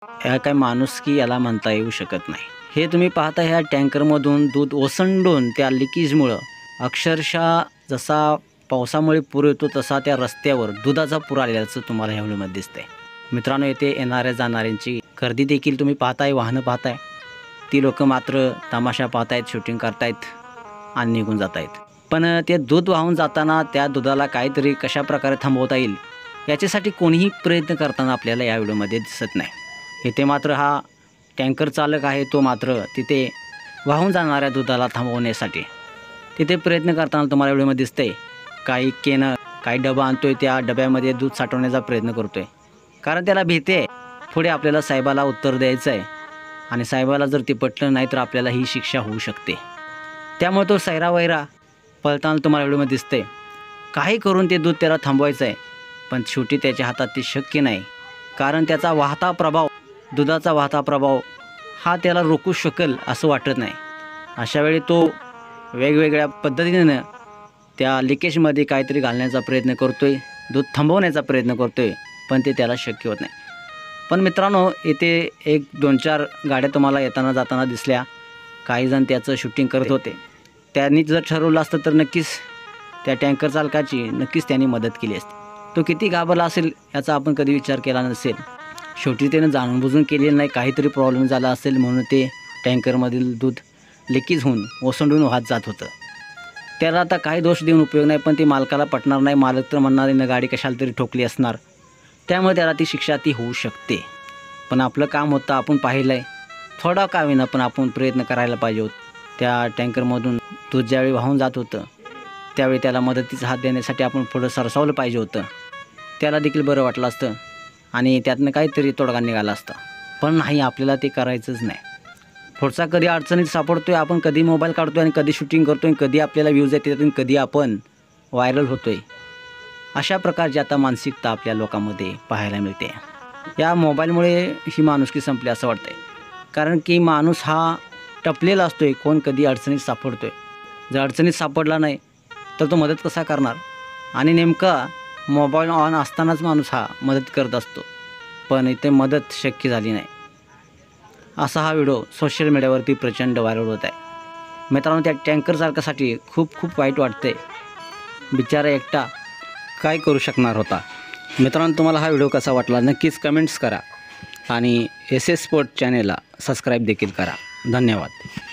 ह्या काय माणुसकी याला म्हणता येऊ शकत नाही। हे तुम्ही पाहता ह्या टँकरमधून दूध ओसंडून त्या लिकेजमुळं अक्षरशः जसा पावसामुळे पूर येतो तसा त्या रस्त्यावर दुधाचा पूर आल्याचं तुम्हाला ह्या व्हिडिओमध्ये दिसतंय। मित्रांनो, येथे येणाऱ्या जाणाऱ्यांची गर्दी देखील तुम्ही पाहताय, वाहनं पाहताय। ती लोक मात्र तमाशा पाहतायत, शूटिंग करतायत आणि निघून जात आहेत। पण ते दूध वाहून जाताना त्या दुधाला काहीतरी कशा प्रकारे थांबवता येईल याच्यासाठी कोणीही प्रयत्न करताना आपल्याला या व्हिडिओमध्ये दिसत नाही। इथे मात्र हा टँकर चालक आहे, तो मात्र तिथे वाहून जाणाऱ्या दुधाला थांबवण्यासाठी तिथे प्रयत्न करताना तुम्हाला व्हिडिओमध्ये दिसतंय। काही केनं, काही डबा आणतोय, त्या डब्यामध्ये दूध साठवण्याचा प्रयत्न करतोय, कारण त्याला भीती आहे पुढे आपल्याला साहेबाला उत्तर द्यायचं आहे आणि साहेबाला जर ते पटलं नाही तर आपल्याला ही शिक्षा होऊ शकते। त्यामुळे तो सैरावैरा पळताना तुम्हाला व्हिडिओमध्ये दिसतंय। काही करून ते दूध त्याला थांबवायचं आहे, पण शेवटी त्याच्या हातात ते शक्य नाही, कारण त्याचा वाहता प्रभाव, दुधाचा वाहता प्रभाव हा त्याला रोखू शकेल असं वाटत नाही। अशा वेळी तो वेगवेगळ्या पद्धतीनं त्या लिकेजमध्ये काहीतरी घालण्याचा प्रयत्न करतोय, दूध थांबवण्याचा प्रयत्न करतोय, पण ते त्याला शक्य होत नाही। पण मित्रांनो, इथे 1-2-4 गाड्या तुम्हाला येताना जाताना दिसल्या। काही जण त्याचं शूटिंग करत होते। त्यांनी जर ठरवलं असतं तर नक्कीच त्या टँकर चालकाची नक्कीच त्यांनी मदत केली असती। तो किती घाबरला असेल याचा आपण कधी विचार केला नसेल। शेवटी त्यानं जाणूनबुजून केलेलं नाही, काहीतरी प्रॉब्लेम झाला असेल म्हणून ते टँकरमधील दूध लिकेज होऊन ओसंडून वाहत जात होतं। त्याला आता काही दोष देऊन उपयोग नाही, पण ती मालकाला पटणार नाही। मालक तर म्हणणार आहे गाडी कशाला तरी ठोकली असणार, त्यामुळे त्याला ती शिक्षा ती होऊ शकते। पण आपलं काम होतं, आपण पाहिलं आहे, थोडा का होईना पण आपण प्रयत्न करायला पाहिजे होतं। त्या टँकरमधून दूध ज्यावेळी वाहून जात होतं त्यावेळी त्याला मदतीचा हात देण्यासाठी आपण पुढं सरसावलं पाहिजे होतं। त्याला देखील बरं वाटलं असतं आणि त्यातनं काहीतरी तोडगा निघाला असता, पण नाही, आपल्याला ते करायचंच नाही। पुढचा कधी अडचणीत सापडतोय, आपण कधी मोबाईल काढतोय आणि कधी शूटिंग करतोय, कधी आपल्याला व्ह्यूज येतात आणि कधी आपण व्हायरल होतोय। अशा प्रकारची आता मानसिकता आपल्या लोकांमध्ये पाहायला मिळते। या मोबाईलमुळे ही माणुसकी संपली असं वाटतंय, कारण की माणूस हा टपलेला असतोय, कोण कधी अडचणीत सापडतोय। जर अडचणीत सापडला नाही तर तो मदत कसा करणार? आणि नेमका मोबाईल ऑन असतानाच माणूस हा मदत करत असतो, पण इथे मदत शक्य झाली नाही। असा हा व्हिडिओ सोशल मीडियावरती प्रचंड व्हायरल होत आहे। मित्रांनो, त्या टँकर चालकासाठी खूप वाईट वाटते। बिचारा एकटा काय करू शकणार होता। मित्रांनो, तुम्हाला हा व्हिडिओ कसा वाटला नक्कीच कमेंट्स करा आणि SS स्पोर्ट चॅनेलला सबस्क्राईब देखील करा। धन्यवाद।